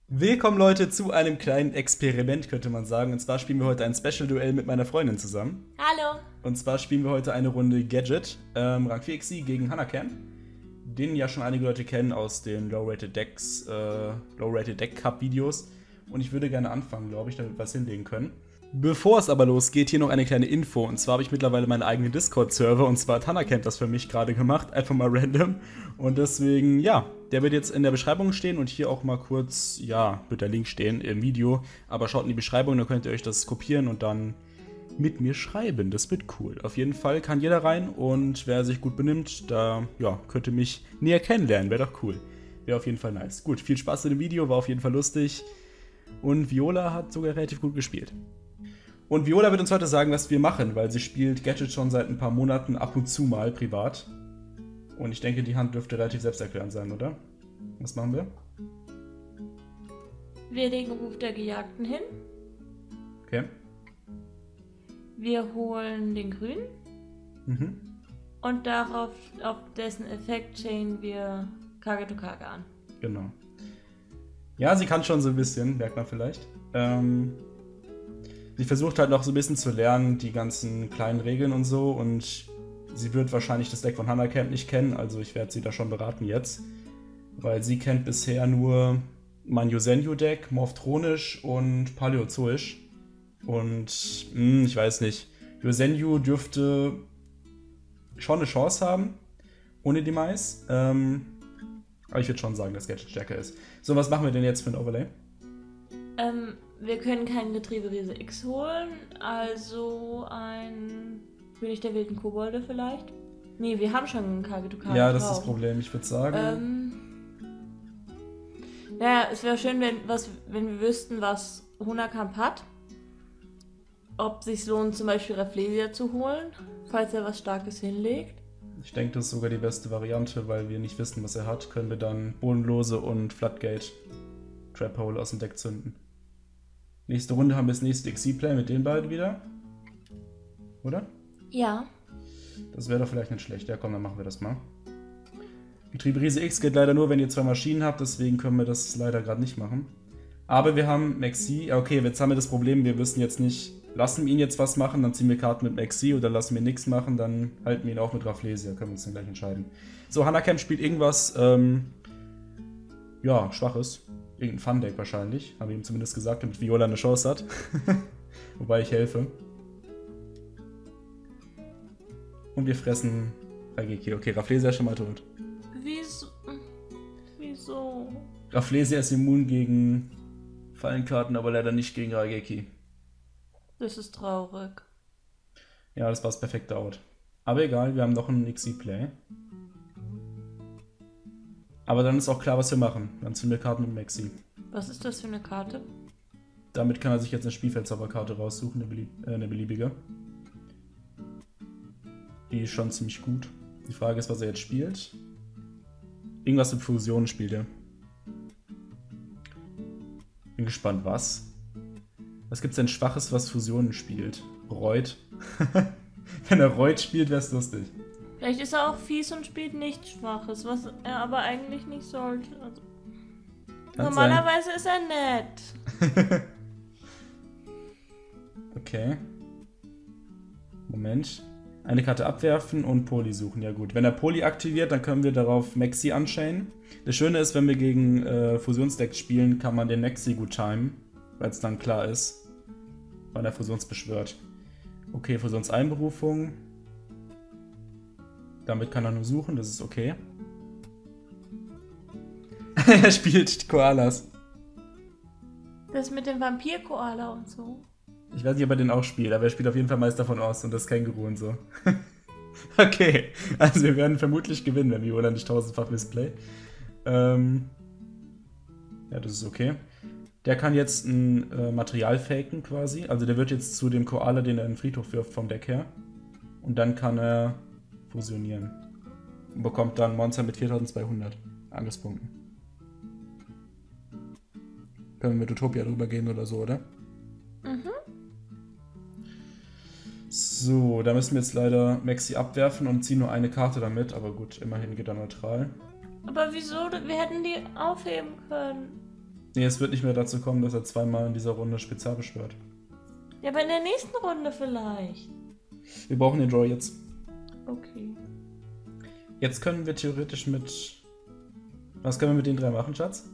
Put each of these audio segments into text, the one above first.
Willkommen Leute zu einem kleinen Experiment, könnte man sagen. Und zwar spielen wir heute ein Special-Duell mit meiner Freundin zusammen. Hallo. Und zwar spielen wir heute eine Runde Gadget, Rang 4 XC gegen Hanacam, den ja schon einige Leute kennen aus den Low-Rated Deck Cup Videos. Und ich würde gerne anfangen, glaube ich, damit wir was hinlegen können. Bevor es aber losgeht, hier noch eine kleine Info. Und zwar habe ich mittlerweile meinen eigenen Discord-Server. Und zwar hat Hanacam das für mich gerade gemacht. Einfach mal random. Und deswegen, ja, der wird jetzt in der Beschreibung stehen. Und hier auch mal kurz, ja, wird der Link stehen im Video. Aber schaut in die Beschreibung, dann könnt ihr euch das kopieren und dann mit mir schreiben. Das wird cool. Auf jeden Fall kann jeder rein. Und wer sich gut benimmt, da, ja, könnte mich näher kennenlernen. Wäre doch cool. Wäre auf jeden Fall nice. Gut, viel Spaß in dem Video. War auf jeden Fall lustig. Und Viola hat sogar relativ gut gespielt. Und Viola wird uns heute sagen, was wir machen, weil sie spielt Gadget schon seit ein paar Monaten ab und zu mal privat. Und ich denke, die Hand dürfte relativ selbsterklärend sein, oder? Was machen wir? Wir legen Ruf der Gejagten hin. Okay. Wir holen den Grün. Mhm. Und darauf, auf dessen Effekt chainen wir Kage to Kage an. Genau. Ja, sie kann schon so ein bisschen, merkt man vielleicht. Sie versucht halt noch so ein bisschen zu lernen, die ganzen kleinen Regeln und so. Und sie wird wahrscheinlich das Deck von Hanacam nicht kennen, also ich werde sie da schon beraten jetzt. Weil sie kennt bisher nur mein Yosenyu-Deck, Morphthronisch und Paläozoisch. Und ich weiß nicht, Yosenyu dürfte schon eine Chance haben, ohne die Mais. Aber ich würde schon sagen, dass Gadget stärker ist. So, was machen wir denn jetzt für ein Overlay? Wir können keinen Getrieberiese X holen, also ein König der wilden Kobolde vielleicht. Nee, wir haben schon einen Kage to Kage. Ja, das ist das Problem, ich würde sagen. Naja, es wäre schön, wenn wir wüssten, was Honakamp hat. Ob es sich lohnt, zum Beispiel Rafflesia zu holen, falls er was Starkes hinlegt. Ich denke, das ist sogar die beste Variante, weil wir nicht wissen, was er hat. Können wir dann Bodenlose und Floodgate Trap Hole aus dem Deck zünden. Nächste Runde haben wir das nächste XC-Play mit den beiden wieder. Oder? Ja. Das wäre doch vielleicht nicht schlecht. Ja, komm, dann machen wir das mal. Getrieberiese X geht leider nur, wenn ihr zwei Maschinen habt, deswegen können wir das leider gerade nicht machen. Aber wir haben Maxi. Ja, okay, jetzt haben wir das Problem, wir wissen jetzt nicht, lassen wir ihn jetzt was machen, dann ziehen wir Karten mit Maxi oder lassen wir nichts machen, dann halten wir ihn auch mit Rafflesia. Können wir uns dann gleich entscheiden. So, Hanacam spielt irgendwas, ja, Schwaches. Irgendein Fun-Deck wahrscheinlich. Habe ich ihm zumindest gesagt, damit Viola eine Chance hat. Wobei ich helfe. Und wir fressen Raigeki. Okay, Rafflesia ist schon mal tot. Wieso? Rafflesia ist immun gegen Fallenkarten, aber leider nicht gegen Raigeki. Das ist traurig. Ja, das war das perfekte Out. Aber egal, wir haben noch einen XC-Play. Aber dann ist auch klar, was wir machen. Dann ziehen wir Karten mit Maxi. Was ist das für eine Karte? Damit kann er sich jetzt eine Spielfeldzauberkarte raussuchen, eine beliebige. Die ist schon ziemlich gut. Die Frage ist, was er jetzt spielt. Irgendwas mit Fusionen spielt er. Bin gespannt, was. Was gibt's denn Schwaches, was Fusionen spielt? Reut. Wenn er Reut spielt, wär's lustig. Vielleicht ist er auch fies und spielt nichts Schwaches, was er aber eigentlich nicht sollte. Also, normalerweise ist er nett. Okay. Moment. Eine Karte abwerfen und Poli suchen. Ja gut. Wenn er Poli aktiviert, dann können wir darauf Maxi unchainen. Das Schöne ist, wenn wir gegen Fusionsdecks spielen, kann man den Maxi gut timen, weil es dann klar ist, wann er Fusionsbeschwört. Okay, Fusionseinberufung. Damit kann er nur suchen, das ist okay. Er spielt Koalas. Das mit dem Vampir-Koala und so. Ich weiß nicht, ob er den auch spielt, aber er spielt auf jeden Fall Meister von Oz und das Känguru und so. Okay, also wir werden vermutlich gewinnen, wenn Viola nicht tausendfach missplayt. Ja, das ist okay. Der kann jetzt ein Material faken quasi. Also der wird jetzt zu dem Koala, den er in den Friedhof wirft vom Deck her. Und dann kann er fusionieren. Und bekommt dann Monster mit 4200 Angriffspunkten. Können wir mit Utopia drüber gehen oder so, oder? Mhm. So, da müssen wir jetzt leider Maxi abwerfen und ziehen nur eine Karte damit. Aber gut, immerhin geht er neutral. Aber wieso? Wir hätten die aufheben können. Nee, es wird nicht mehr dazu kommen, dass er zweimal in dieser Runde Spezial beschwört. Ja, aber in der nächsten Runde vielleicht. Wir brauchen den Draw jetzt. Okay. Jetzt können wir theoretisch mit... Was können wir mit den 3 machen, Schatz?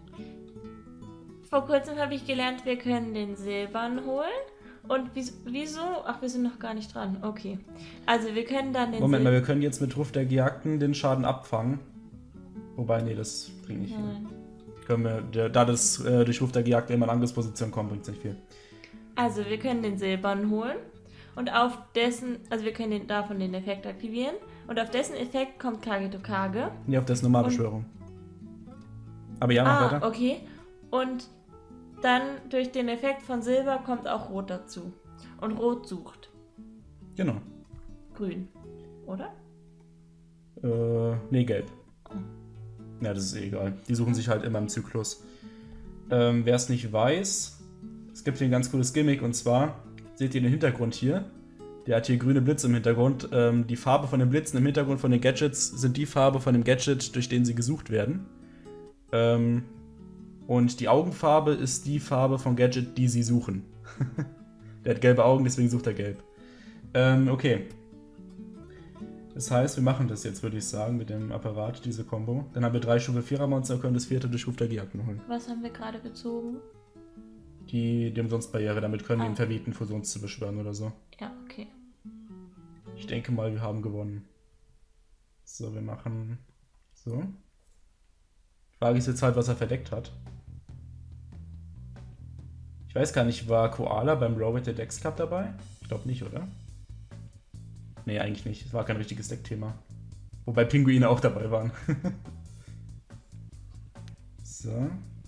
Vor kurzem habe ich gelernt, wir können den Silbern holen. Und wieso? Ach, wir sind noch gar nicht dran. Okay. Also wir können dann den Moment mal, wir können jetzt mit Ruf der Gejagten den Schaden abfangen. Wobei, nee, das bringt nicht viel. Können wir, da das durch Ruf der Gejagten immer in Angriffsposition kommt, bringt es nicht viel. Also wir können den Silbern holen. Und auf dessen, also wir können davon den Effekt aktivieren. Und auf dessen Effekt kommt Kage to Kage. Nee, auf das Normalbeschwörung. Aber ja, mach weiter. Okay. Und dann durch den Effekt von Silber kommt auch Rot dazu. Und Rot sucht. Genau. Grün. Oder? Nee, gelb. Oh. Ja, das ist eh egal. Die suchen sich halt immer im Zyklus. Wer es nicht weiß, es gibt hier ein ganz cooles Gimmick und zwar, seht ihr den Hintergrund hier? Der hat hier grüne Blitze im Hintergrund. Die Farbe von den Blitzen im Hintergrund von den Gadgets sind die Farbe von dem Gadget, durch den sie gesucht werden. Und die Augenfarbe ist die Farbe vom Gadget, die sie suchen. Der hat gelbe Augen, deswegen sucht er gelb. Okay. Das heißt, wir machen das jetzt, würde ich sagen, mit dem Apparat, diese Combo. Dann haben wir 3 Stufe 4er Monster, können das 4. durch Ruf der Gejagten holen. Was haben wir gerade gezogen? Die Umsonstbarriere, damit können wir ihn verbieten, Fusions zu beschwören oder so. Ja, okay. Ich denke mal, wir haben gewonnen. So, wir machen so. Die Frage ist jetzt halt, was er verdeckt hat. Ich weiß gar nicht, war Koala beim Row with the Dex Cup dabei? Ich glaube nicht, oder? Nee, eigentlich nicht. Es war kein richtiges Deckthema. Wobei Pinguine auch dabei waren. So. Und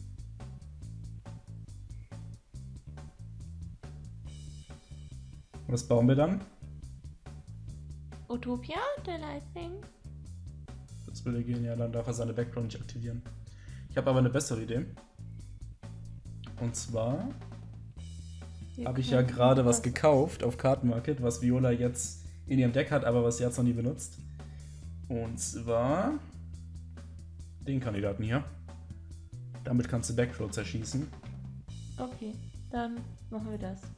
was bauen wir dann? Utopia, der Lightning. Das würde gehen, ja, dann darf er seine Background nicht aktivieren. Ich habe aber eine bessere Idee. Und zwar habe ich ja gerade was gekauft auf Kartenmarket, was Viola jetzt in ihrem Deck hat, aber was sie jetzt noch nie benutzt. Und zwar den Kandidaten hier. Damit kannst du Backrow zerschießen. Okay, dann machen wir das.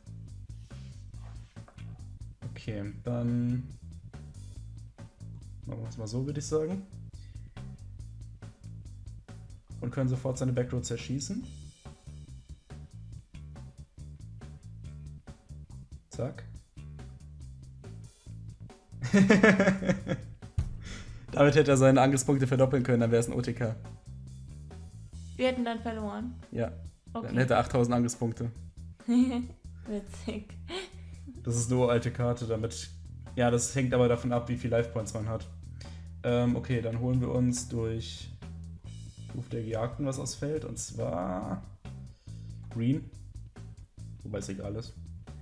Okay, dann machen wir es mal so, würde ich sagen. Und können sofort seine Backrow zerschießen. Zack. Damit hätte er seine Angriffspunkte verdoppeln können, dann wäre es ein OTK. Wir hätten dann verloren. Ja, Okay. dann hätte er 8000 Angriffspunkte. Witzig. Das ist eine uralte Karte, damit... Ja, das hängt aber davon ab, wie viel Life Points man hat. Okay, dann holen wir uns durch Ruf der Gejagten was aus Feld, und zwar Green. Wobei es egal ist.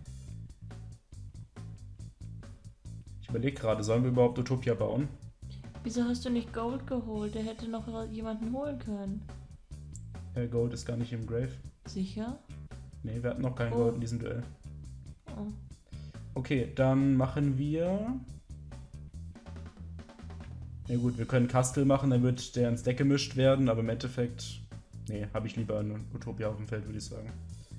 Ich überlege gerade, sollen wir überhaupt Utopia bauen? Wieso hast du nicht Gold geholt? Der hätte noch jemanden holen können. Gold ist gar nicht im Grave. Sicher? Nee, wir hatten noch kein Gold in diesem Duell. Oh. Okay, dann machen wir... Ja gut, wir können Kastel machen, dann wird der ins Deck gemischt werden, aber im Endeffekt... Nee, habe ich lieber eine Utopia auf dem Feld, würde ich sagen.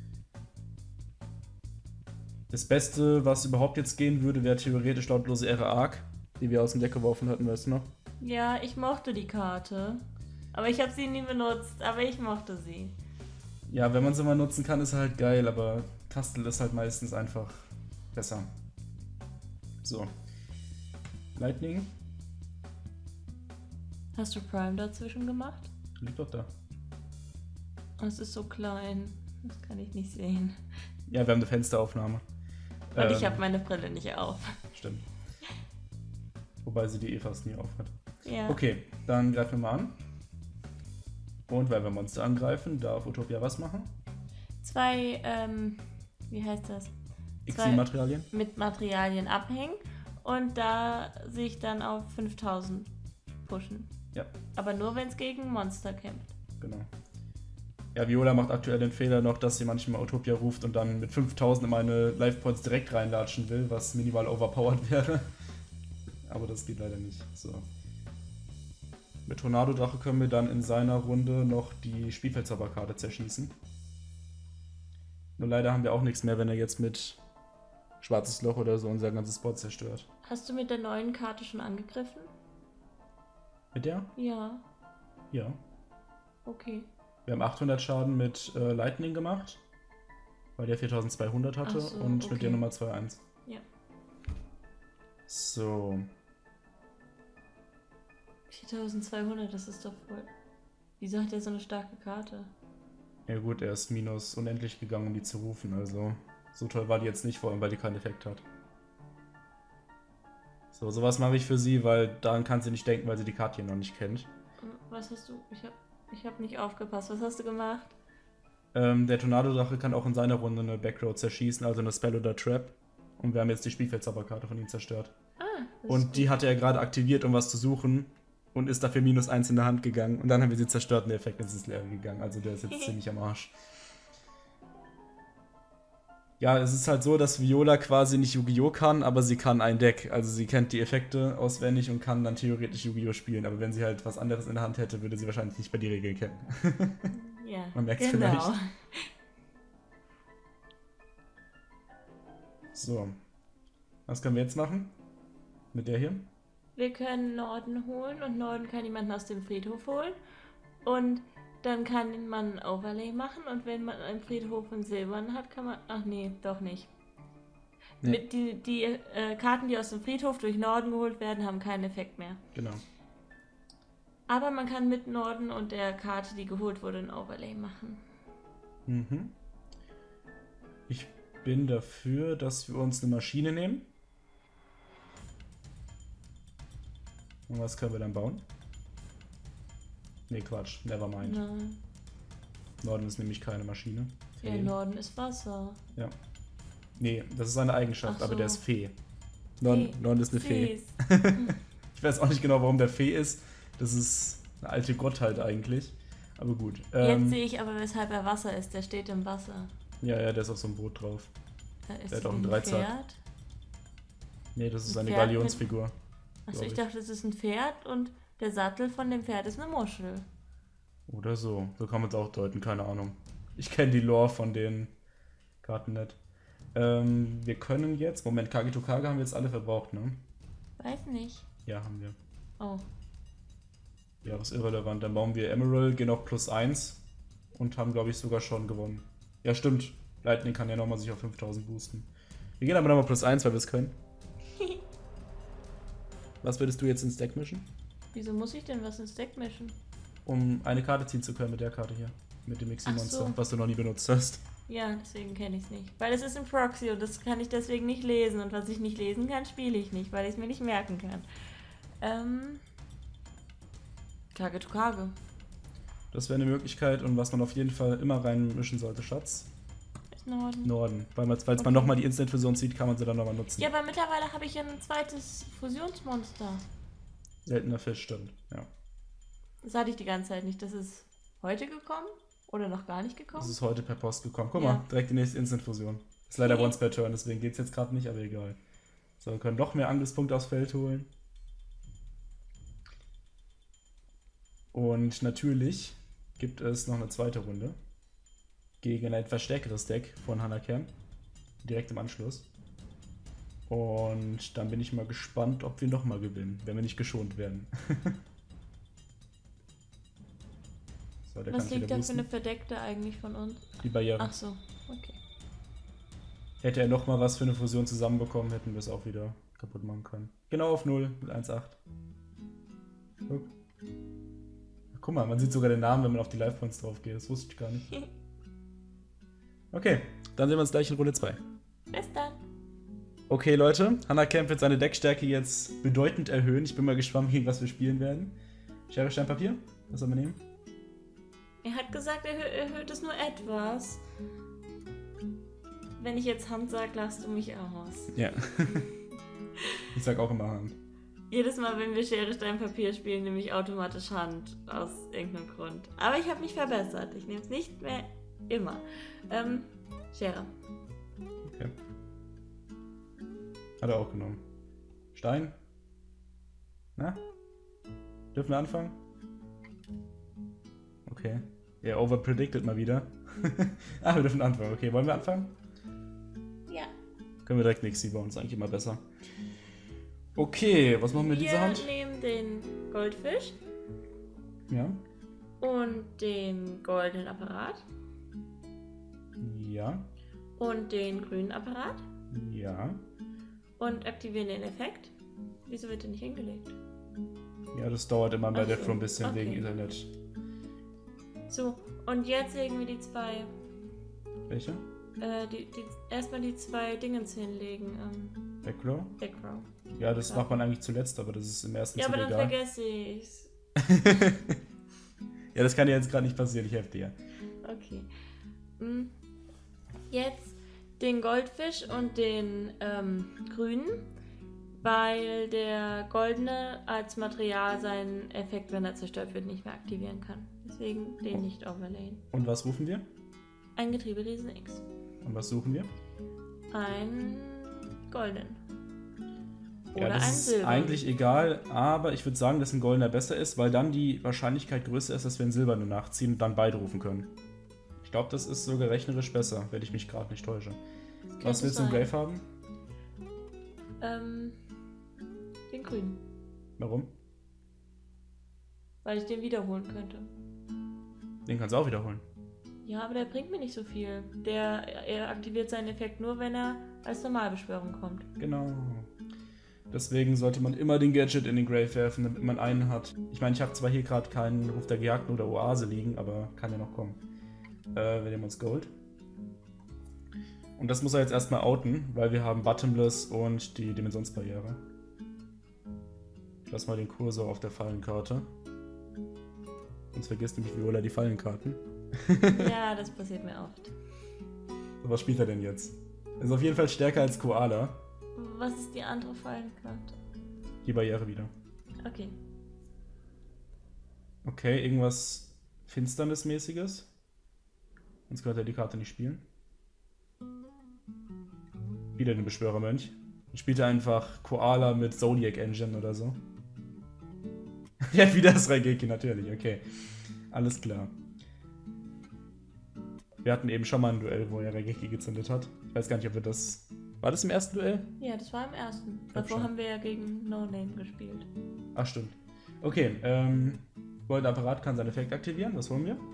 Das Beste, was überhaupt jetzt gehen würde, wäre theoretisch lautlose Ehre Arc, die wir aus dem Deck geworfen hatten, weißt du noch? Ja, ich mochte die Karte. Aber ich habe sie nie benutzt, aber ich mochte sie. Ja, wenn man sie mal nutzen kann, ist halt geil, aber Kastel ist halt meistens einfach besser. So. Lightning. Hast du Prime dazwischen gemacht? Liegt doch da. Oh, es ist so klein. Das kann ich nicht sehen. Ja, wir haben eine Fensteraufnahme. Und ich habe meine Brille nicht auf. Stimmt. Wobei sie die eh fast nie aufhat. Ja. Okay, dann greifen wir mal an. Und weil wir Monster angreifen, darf Utopia was machen? 2, wie heißt das? Exil-Materialien? Mit Materialien abhängen und da sich dann auf 5000 pushen. Ja. Aber nur, wenn es gegen Monster kämpft. Genau. Ja, Viola macht aktuell den Fehler noch, dass sie manchmal Utopia ruft und dann mit 5000 in meine Life Points direkt reinlatschen will, was minimal overpowered wäre. Aber das geht leider nicht. So. Mit Tornado-Drache können wir dann in seiner Runde noch die Spielfeldzauberkarte zerschießen. Nur leider haben wir auch nichts mehr, wenn er jetzt mit Schwarzes Loch oder so unser ganzes Board zerstört. Hast du mit der neuen Karte schon angegriffen? Mit der? Ja. Ja. Okay. Wir haben 800 Schaden mit Lightning gemacht, weil der 4200 hatte Ach so, und okay. mit der Nummer 2-1. Ja. So. 4200, das ist doch voll. Wieso hat er so eine starke Karte? Ja gut, er ist minus unendlich gegangen, um die zu rufen, also so toll war die jetzt nicht, vor allem weil die keinen Effekt hat. So, sowas mache ich für sie, weil daran kann sie nicht denken, weil sie die Karte hier noch nicht kennt. Was hast du? Ich hab nicht aufgepasst. Was hast du gemacht? Der Tornado-Drache kann auch in seiner Runde eine Backroad zerschießen, also eine Spell oder Trap. Und wir haben jetzt die Spielfeldzauberkarte von ihm zerstört. Ah, das ist Und gut. die hatte er gerade aktiviert, um was zu suchen. Und ist dafür -1 in der Hand gegangen. Und dann haben wir sie zerstört und der Effekt ist ins Leere gegangen. Also der ist jetzt ziemlich am Arsch. Ja, es ist halt so, dass Viola quasi nicht Yu-Gi-Oh! Kann, aber sie kann ein Deck. Also sie kennt die Effekte auswendig und kann dann theoretisch Yu-Gi-Oh! Spielen. Aber wenn sie halt was anderes in der Hand hätte, würde sie wahrscheinlich nicht mehr die Regeln kennen. Ja, Man merkt's genau. vielleicht. So. Was können wir jetzt machen? Mit der hier? Wir können Norden holen und Norden kann jemanden aus dem Friedhof holen. Und dann kann man ein Overlay machen und wenn man einen Friedhof in Silbern hat, kann man... Ach nee, doch nicht. Nee. Mit die Karten, die aus dem Friedhof durch Norden geholt werden, haben keinen Effekt mehr. Genau. Aber man kann mit Norden und der Karte, die geholt wurde, ein Overlay machen. Mhm. Ich bin dafür, dass wir uns eine Maschine nehmen. Und was können wir dann bauen? Nee, Quatsch. Nevermind. Nein. Norden ist nämlich keine Maschine. Ja, Fee. Norden ist Wasser. Ja. Nee, das ist eine Eigenschaft, Ach aber so. der ist Fee. Norden ist eine Fee. Ich weiß auch nicht genau, warum der Fee ist. Das ist eine alte Gottheit eigentlich. Aber gut. Jetzt sehe ich aber, weshalb er Wasser ist. Der steht im Wasser. Ja, der ist auf so einem Boot drauf. Da ist Der hat auch ein einen Dreizack. Pferd. Nee, das ist Ein eine Pferd Galionsfigur. Achso, glaub ich ich. dachte, das ist ein Pferd und der Sattel von dem Pferd ist eine Muschel. Oder so. So kann man es auch deuten, keine Ahnung. Ich kenne die Lore von den Karten nicht. Wir können jetzt... Moment, Kagito Kage haben wir jetzt alle verbraucht, ne? Weiß nicht. Ja, haben wir. Oh. Ja, das ist irrelevant. Dann bauen wir Emerald, gehen auf +1 und haben, glaube ich, sogar schon gewonnen. Ja, stimmt. Lightning kann ja nochmal sich auf 5000 boosten. Wir gehen aber nochmal +1, weil wir es können. Was würdest du jetzt ins Deck mischen? Wieso muss ich denn was ins Deck mischen? Um eine Karte ziehen zu können mit der Karte hier. Mit dem Mixi-Monster, Ach so. was du noch nie benutzt hast. Ja, deswegen kenne ich es nicht. Weil es ist ein Proxy und das kann ich deswegen nicht lesen. Und was ich nicht lesen kann, spiele ich nicht, weil ich es mir nicht merken kann. Kage to Kage. Das wäre eine Möglichkeit und was man auf jeden Fall immer reinmischen sollte, Schatz. Ist Norden. Norden. Falls man Okay. nochmal die Instant-Fusion zieht, kann man sie dann nochmal nutzen. Ja, aber mittlerweile habe ich ja ein zweites Fusionsmonster. Seltener Fisch, stimmt. Ja. Das hatte ich die ganze Zeit nicht. Das ist heute gekommen oder noch gar nicht Das gekommen. ist heute per Post gekommen. Guck Ja. mal, direkt die nächste Instant-Fusion. Ist leider once per turn, deswegen geht es jetzt gerade nicht, aber egal. So, wir können doch mehr Angriffspunkte aufs Feld holen. Und natürlich gibt es noch eine zweite Runde. Gegen ein etwas stärkeres Deck von Hanakern. Direkt im Anschluss. Und dann bin ich mal gespannt, ob wir nochmal gewinnen, wenn wir nicht geschont werden. So, der Was kann liegt wieder da für boosten. eine verdeckte eigentlich von uns? Die Barriere. Ach so, okay. Hätte er nochmal was für eine Fusion zusammenbekommen, hätten wir es auch wieder kaputt machen können. Genau auf 0 mit 1,8. Guck mal, man sieht sogar den Namen, wenn man auf die Live-Points drauf geht. Das wusste ich gar nicht. Okay, dann sehen wir uns gleich in Runde 2. Bis dann. Okay, Leute, Hanakern wird seine Deckstärke jetzt bedeutend erhöhen. Ich bin mal gespannt, gegen was wir spielen werden. Schere, Stein, Papier? Was sollen wir nehmen? Er hat gesagt, er erhöht es nur etwas. Wenn ich jetzt Hand sage, lachst du mich aus. Ja. Ich sag auch immer Hand. Jedes Mal, wenn wir Schere, Stein, Papier spielen, nehme ich automatisch Hand. Aus irgendeinem Grund. Aber ich habe mich verbessert. Ich nehme es nicht mehr immer. Schere. Okay. Hat er auch genommen. Stein? Na? Dürfen wir anfangen? Okay. Er overpredicted mal wieder. Wir dürfen anfangen. Okay, wollen wir anfangen? Ja. Können wir direkt Nixie bauen, ist eigentlich immer besser. Okay, was machen wir mit dieser Hand? Wir nehmen den Goldfisch Ja. und den goldenen Apparat Ja. und den grünen Apparat Ja. und aktivieren den Effekt. Wieso wird der nicht hingelegt? Ja, das dauert immer bei Ach der so, Flow ein bisschen okay. wegen Internet. So, und jetzt legen wir die zwei, Welche? erstmal die zwei Dingens hinlegen. Backrow? Background. Ja, das Ja. macht man eigentlich zuletzt, aber das ist im ersten Ja, aber Zug dann egal. vergesse ich's. Ja, das kann ja jetzt gerade nicht passieren, ich helfe dir. Okay. Jetzt den Goldfisch und den grünen, weil der goldene als Material seinen Effekt, wenn er zerstört wird, nicht mehr aktivieren kann. Deswegen den nicht overlayen. Und was rufen wir? Ein Getrieberiesen X. Und was suchen wir? Ein goldenen. Ja, Oder das ein ist silbernen. eigentlich egal, aber ich würde sagen, dass ein goldener besser ist, weil dann die Wahrscheinlichkeit größer ist, dass wir einen silbernen nachziehen und dann beide rufen können. Ich glaube, das ist sogar rechnerisch besser, wenn ich mich gerade nicht täusche. Was willst du im Grave haben? Den grünen. Warum? Weil ich den wiederholen könnte. Den kannst du auch wiederholen. Ja, aber der bringt mir nicht so viel. Er aktiviert seinen Effekt nur, wenn er als Normalbeschwörung kommt. Genau. Deswegen sollte man immer den Gadget in den Grave werfen, damit man einen hat. Ich meine, ich habe zwar hier gerade keinen Ruf der Gejagten oder Oase liegen, aber kann ja noch kommen. Wir nehmen uns Gold. Und das muss er jetzt erstmal outen, weil wir haben Bottomless und die Dimensionsbarriere. Ich lasse mal den Kursor auf der Fallenkarte. Sonst vergisst nämlich Viola die Fallenkarten. Ja, das passiert mir oft. So, was spielt er denn jetzt? Er ist auf jeden Fall stärker als Koala. Was ist die andere Fallenkarte? Die Barriere wieder. Okay. Okay, irgendwas Finsternismäßiges. Sonst könnte er die Karte nicht spielen. Wieder den Beschwörermönch. Dann spielt er einfach Koala mit Zodiac Engine oder so. Ja, wieder das Raigeki, natürlich, okay. Alles klar. Wir hatten eben schon mal ein Duell, wo er Raigeki gezündet hat. Ich weiß gar nicht, ob wir das... War das im ersten Duell? Ja, das war im ersten. glaub Davor schon. haben wir ja gegen No Name gespielt. Ach, stimmt. Okay, goldener Apparat kann seinen Effekt aktivieren. Was wollen wir?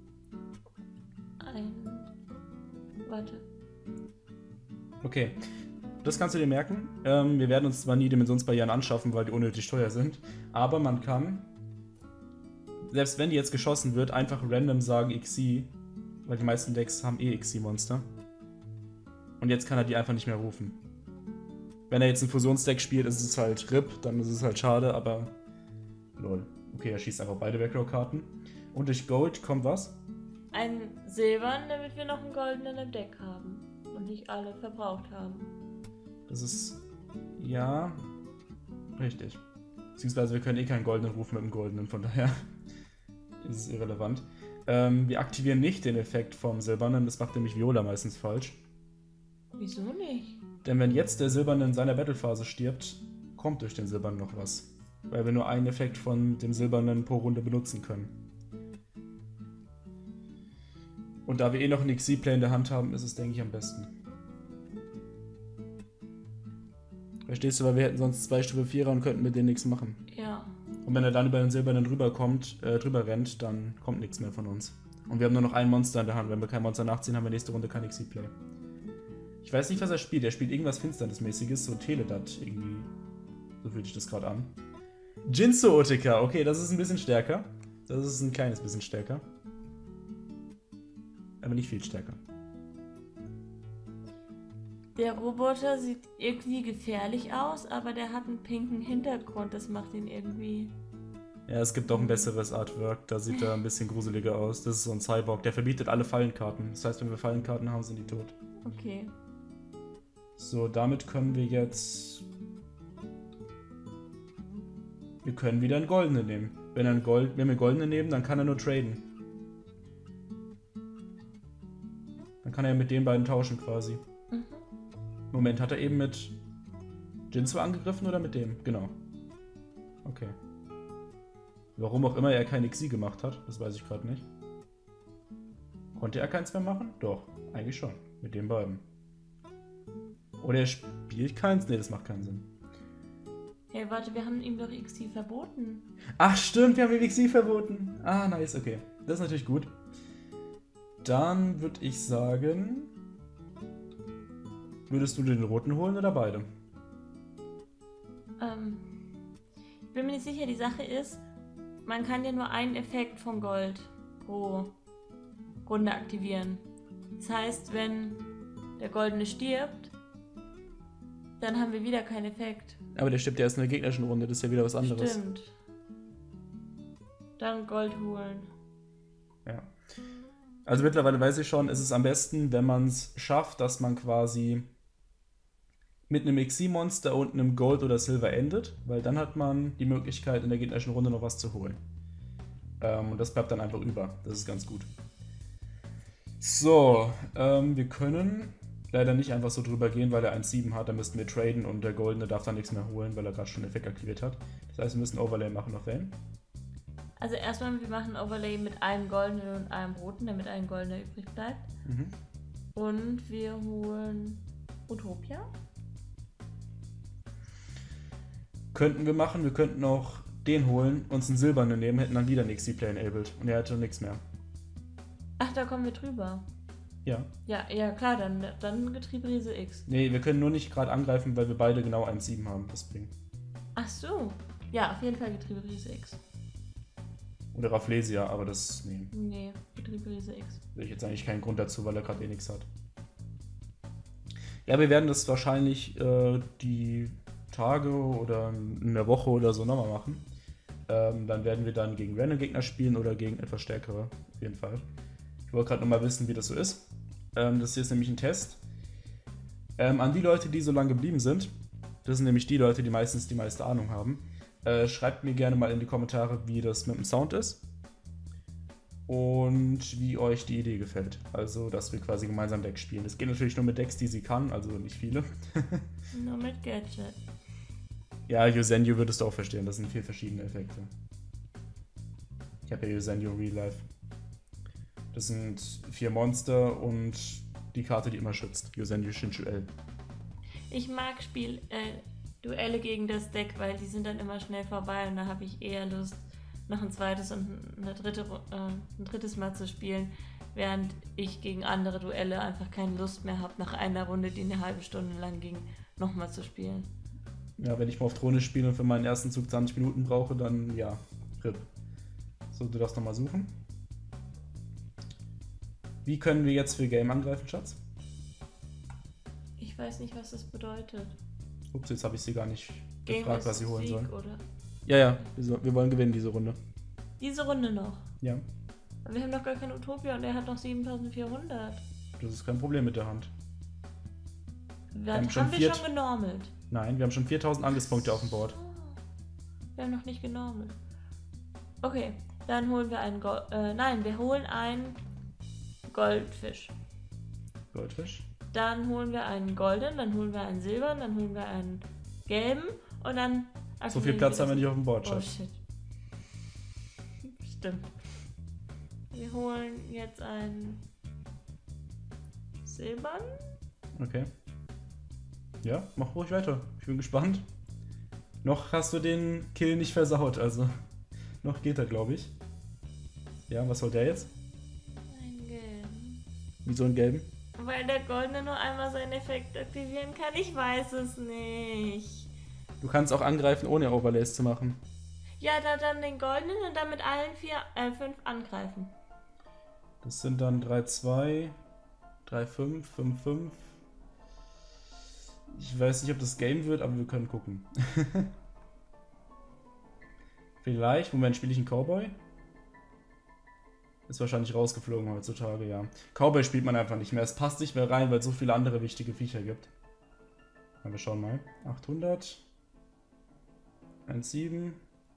Warte. Okay, das kannst du dir merken. Wir werden uns zwar nie Dimensionsbarrieren anschaffen, weil die unnötig teuer sind, aber man kann, selbst wenn die jetzt geschossen wird, einfach random sagen XC, weil die meisten Decks haben eh XC-Monster. Und jetzt kann er die einfach nicht mehr rufen. Wenn er jetzt ein Fusionsdeck spielt, ist es halt RIP, dann ist es halt schade, aber lol. Okay, er schießt einfach beide Backrow-Karten. Und durch Gold kommt was? Ein silbern, damit wir noch einen goldenen im Deck haben. Und nicht alle verbraucht haben. Das ist... ja... richtig. Beziehungsweise wir können eh keinen goldenen rufen mit dem goldenen, von daher ist es irrelevant. Wir aktivieren nicht den Effekt vom silbernen, das macht nämlich Viola meistens falsch. Wieso nicht? Denn wenn jetzt der silberne in seiner Battlephase stirbt, kommt durch den silbernen noch was. Weil wir nur einen Effekt von dem silbernen pro Runde benutzen können. Und da wir eh noch einen XC-Play in der Hand haben, ist es, denke ich, am besten. Verstehst du, weil wir hätten sonst 2 Stufe 4er und könnten mit denen nichts machen. Ja. Und wenn er dann über den silbernen drüber rennt, dann kommt nichts mehr von uns. Und wir haben nur noch ein Monster in der Hand. Wenn wir kein Monster nachziehen, haben wir nächste Runde kein XC-Play. Ich weiß nicht, was er spielt. Er spielt irgendwas Finsternismäßiges, so Teledat irgendwie. So fühlt sich das gerade an. Jinzo Utica, okay, das ist ein bisschen stärker. Das ist ein kleines bisschen stärker. Aber nicht viel stärker. Der Roboter sieht irgendwie gefährlich aus, aber der hat einen pinken Hintergrund. Das macht ihn irgendwie... Ja, es gibt auch ein besseres Artwork. Da sieht er ein bisschen gruseliger aus. Das ist so ein Cyborg. Der verbietet alle Fallenkarten. Das heißt, wenn wir Fallenkarten haben, sind die tot. Okay. So, damit können wir jetzt... Wir können wieder einen goldenen nehmen. Wenn wir einen goldenen nehmen, dann kann er nur traden. Dann kann er mit den beiden tauschen quasi. Mhm. Moment, hat er eben mit Jinzo angegriffen oder mit dem? Genau. Okay. Warum auch immer er kein XI gemacht hat, das weiß ich gerade nicht. Konnte er keins mehr machen? Doch, eigentlich schon. Mit den beiden. Oder er spielt keins? Ne, das macht keinen Sinn. Hey, warte, wir haben ihm doch XI verboten. Ach stimmt, wir haben ihm XI verboten. Ah, nice, okay. Das ist natürlich gut. Dann würde ich sagen... Würdest du den roten holen oder beide? Ich bin mir nicht sicher, die Sache ist, man kann ja nur einen Effekt von Gold pro Runde aktivieren. Das heißt, wenn der Goldene stirbt, dann haben wir wieder keinen Effekt. Aber der stirbt ja erst in der gegnerischen Runde, das ist ja wieder was anderes. Stimmt. Dann Gold holen. Ja. Also mittlerweile weiß ich schon, es ist am besten, wenn man es schafft, dass man quasi mit einem XI-Monster und einem Gold oder Silver endet, weil dann hat man die Möglichkeit, in der gegnerischen Runde noch was zu holen. Und das bleibt dann einfach über. Das ist ganz gut. So, wir können leider nicht einfach so drüber gehen, weil er 1,7 hat. Da müssten wir traden und der Goldene darf dann nichts mehr holen, weil er gerade schon den Effekt aktiviert hat. Das heißt, wir müssen Overlay machen auf Vayne. Also erstmal, wir machen Overlay mit einem Goldenen und einem Roten, damit ein Goldener übrig bleibt. Mhm. Und wir holen Utopia. Könnten wir machen. Wir könnten auch den holen, uns einen Silbernen nehmen, hätten dann wieder einen XI-Play enabled. Und er hätte nichts mehr. Ach, da kommen wir drüber. Ja. Ja, klar, dann Getrieberiese X. Nee, wir können nur nicht gerade angreifen, weil wir beide genau 1,7 haben. Deswegen. Ach so. Ja, auf jeden Fall Getrieberiese X. Oder Rafflesia, aber das. Nee. Nee, Getrieberiese X. Sehe ich jetzt eigentlich keinen Grund dazu, weil er gerade eh nichts hat. Ja, wir werden das wahrscheinlich die Tage oder in der Woche oder so nochmal machen. Dann werden wir dann gegen random Gegner spielen oder gegen etwas stärkere. Auf jeden Fall. Ich wollte gerade nochmal wissen, wie das so ist. Das hier ist nämlich ein Test. An die Leute, die so lange geblieben sind, das sind nämlich die Leute, die meistens die meiste Ahnung haben, schreibt mir gerne mal in die Kommentare, wie das mit dem Sound ist und wie euch die Idee gefällt. Also, dass wir quasi gemeinsam Decks spielen. Es geht natürlich nur mit Decks, die sie kann, also nicht viele. Nur mit Gadget. Ja, Yuzenyu würdest du auch verstehen, das sind 4 verschiedene Effekte. Ich habe ja Yuzenyu Real Life. Das sind 4 Monster und die Karte, die immer schützt. Yuzenyu Shinchu-L. Ich mag Duelle gegen das Deck, weil die sind dann immer schnell vorbei und da habe ich eher Lust, noch ein zweites und ein drittes Mal zu spielen, während ich gegen andere Duelle einfach keine Lust mehr habe, nach einer Runde, die eine halbe Stunde lang ging, nochmal zu spielen. Ja, wenn ich mal auf Throne spiele und für meinen ersten Zug 20 Minuten brauche, dann ja, RIP. So, du darfst nochmal suchen. Wie können wir jetzt für Game angreifen, Schatz? Ich weiß nicht, was das bedeutet. Ups, jetzt habe ich sie gar nicht Game gefragt, was sie holen Sieg, sollen. oder? Ja, wir wollen gewinnen diese Runde. Diese Runde noch. Ja, Aber wir haben noch gar keine Utopia und er hat noch 7400. das ist kein Problem mit der Hand. Haben wir schon genormelt? Nein, wir haben schon 4000 Angriffspunkte auf dem Board. Wir haben noch nicht genormelt. Okay, dann holen wir einen wir holen einen Goldfisch. Goldfisch. Dann holen wir einen goldenen, dann holen wir einen silbernen, dann holen wir einen gelben und dann... So viel Platz haben wir nicht auf dem Board, Oh Schatz. shit. Stimmt. Wir holen jetzt einen silbernen. Okay. Ja, mach ruhig weiter. Ich bin gespannt. Noch hast du den Kill nicht versaut, also noch geht er, glaube ich. Ja, was soll der jetzt? Einen gelben. Wieso einen gelben? Weil der goldene nur einmal seinen Effekt aktivieren kann. Ich weiß es nicht. Du kannst auch angreifen, ohne Overlays zu machen. Ja, dann den goldenen und dann mit allen 5 angreifen. Das sind dann 3-2, 3-5, 5-5. Ich weiß nicht, ob das Game wird, aber wir können gucken. Vielleicht. Moment, spiele ich einen Cowboy? Ist wahrscheinlich rausgeflogen heutzutage, ja. Cowboy spielt man einfach nicht mehr. Es passt nicht mehr rein, weil es so viele andere wichtige Viecher gibt. Ja, wir schauen mal. 800. 1,7.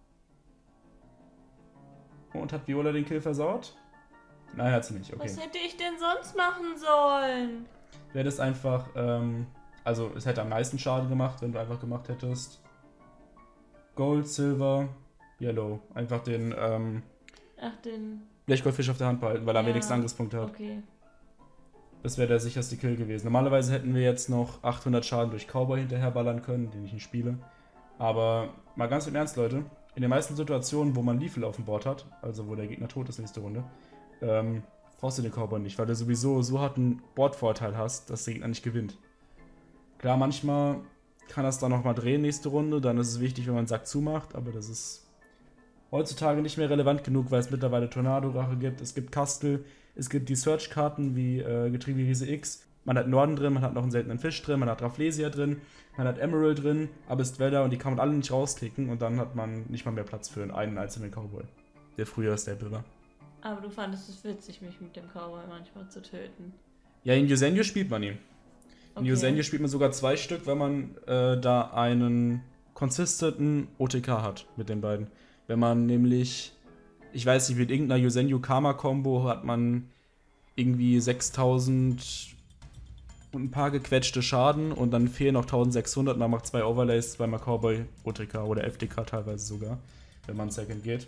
Und hat Viola den Kill versaut? Nein, hat sie nicht. Okay. Was hätte ich denn sonst machen sollen? Wäre das einfach, also es hätte am meisten Schaden gemacht, wenn du einfach gemacht hättest Gold, Silver, Yellow. Einfach den Den... Blechgoldfisch auf der Hand behalten, weil er am wenigsten Angriffspunkte hat. Okay. Das wäre der sicherste Kill gewesen. Normalerweise hätten wir jetzt noch 800 Schaden durch Cowboy hinterherballern können, den ich nicht spiele. Aber mal ganz im Ernst, Leute. In den meisten Situationen, wo man Lethal auf dem Board hat, also wo der Gegner tot ist nächste Runde, brauchst du den Cowboy nicht, weil du sowieso so harten Boardvorteil hast, dass der Gegner nicht gewinnt. Klar, manchmal kann das dann nochmal drehen nächste Runde, dann ist es wichtig, wenn man einen Sack zumacht, aber das ist heutzutage nicht mehr relevant genug, weil es mittlerweile Tornado-Rache gibt, es gibt Kastel, es gibt die Search-Karten wie Getriebe Riese X. Man hat Norden drin, man hat noch einen seltenen Fisch drin, man hat Rafflesia drin, man hat Emerald drin, Abyss Dweller und die kann man alle nicht rauskicken und dann hat man nicht mal mehr Platz für einen einzelnen Cowboy, der früher Staple war. Aber du fandest es witzig, mich mit dem Cowboy manchmal zu töten. Ja, in Yuzenyo spielt man ihn. In Yuzenyo spielt man sogar 2 Stück, wenn man da einen consistenten OTK hat mit den beiden. Wenn man nämlich, ich weiß nicht, mit irgendeiner Yuzenyo Karma Combo hat man irgendwie 6000 und ein paar gequetschte Schaden und dann fehlen noch 1600 und man macht 2 Overlays, zweimal Cowboy, OTK oder FDK teilweise sogar, wenn man Second geht.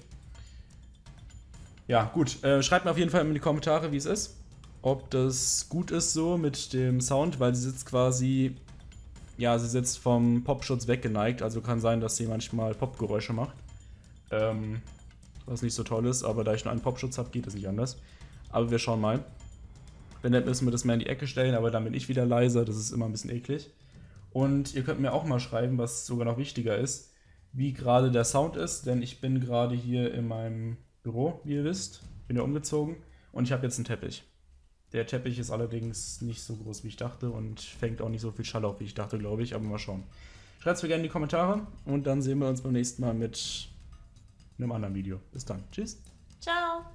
Ja, gut. Schreibt mir auf jeden Fall in die Kommentare, wie es ist. Ob das gut ist so mit dem Sound, weil sie sitzt quasi, ja, sie sitzt vom Popschutz weggeneigt, also kann sein, dass sie manchmal Popgeräusche macht. Was nicht so toll ist, aber da ich nur einen Popschutz habe, geht es nicht anders. Aber wir schauen mal. Wenn nicht, müssen wir das mehr in die Ecke stellen, aber dann bin ich wieder leiser, das ist immer ein bisschen eklig. Und ihr könnt mir auch mal schreiben, was sogar noch wichtiger ist, wie gerade der Sound ist, denn ich bin gerade hier in meinem Büro, wie ihr wisst, bin ja umgezogen und ich habe jetzt einen Teppich. Der Teppich ist allerdings nicht so groß, wie ich dachte und fängt auch nicht so viel Schall auf, wie ich dachte, glaube ich, aber mal schauen. Schreibt es mir gerne in die Kommentare und dann sehen wir uns beim nächsten Mal mit einem anderen Video. Bis dann. Tschüss. Ciao.